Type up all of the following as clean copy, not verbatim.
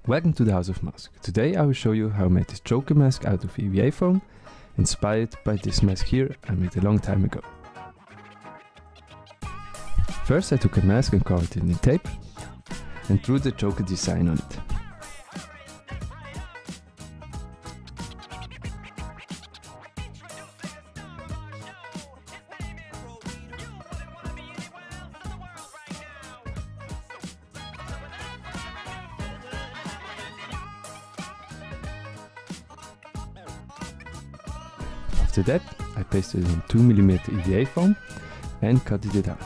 Welcome to the House of Mask. Today I will show you how I made this Joker mask out of EVA foam, inspired by this mask here I made a long time ago. First I took a mask and covered it in tape and drew the Joker design on it. After that, I pasted it in 2mm EVA foam and cut it out.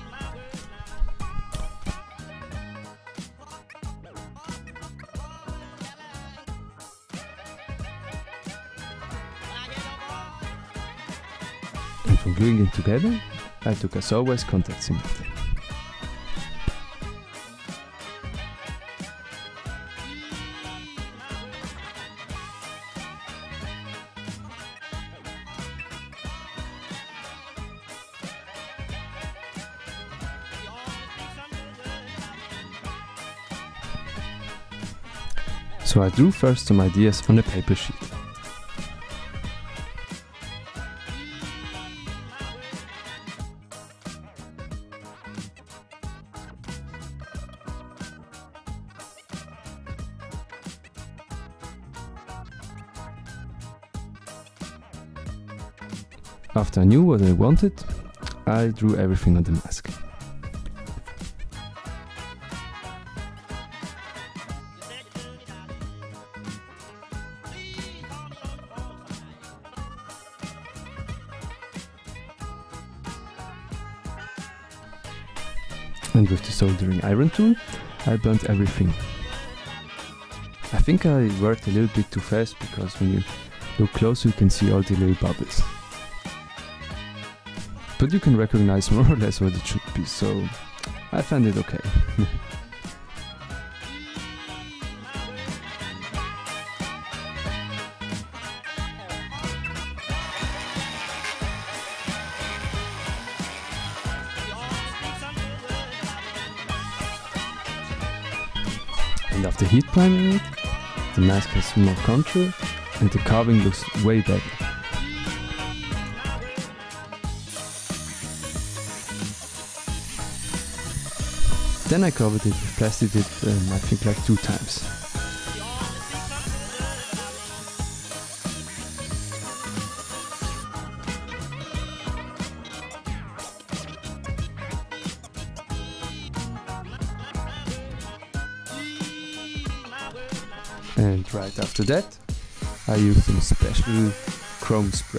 And for gluing it together, I took as always contact cement. So I drew first some ideas on a paper sheet. After I knew what I wanted, I drew everything on the mask. And with the soldering iron tool, I burnt everything. I think I worked a little bit too fast because when you look closer you can see all the little bubbles. But you can recognize more or less what it should be, so I found it okay. And after heat priming it, the mask has more contour and the carving looks way better. Then I covered it with plastic dip, I think like 2 times. And right after that, I used some special chrome spray.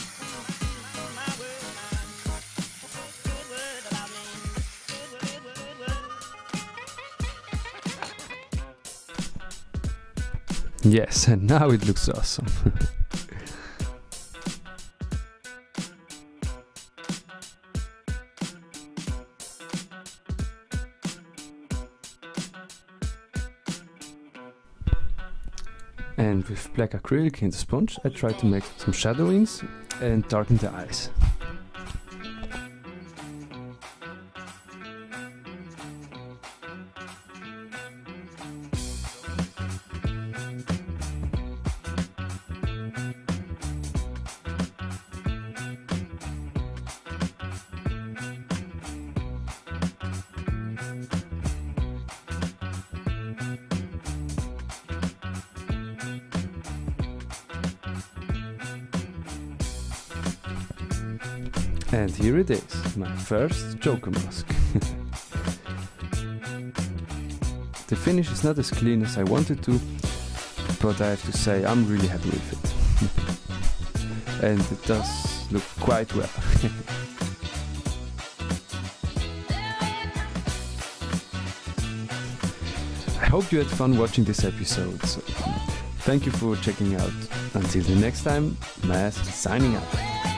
Yes, and now it looks awesome. And with black acrylic and the sponge, I tried to make some shadowings and darken the eyes. And here it is, my first Joker mask. The finish is not as clean as I wanted to, but I have to say I'm really happy with it. And it does look quite well. I hope you had fun watching this episode, so thank you for checking out. Until the next time, Mask signing out.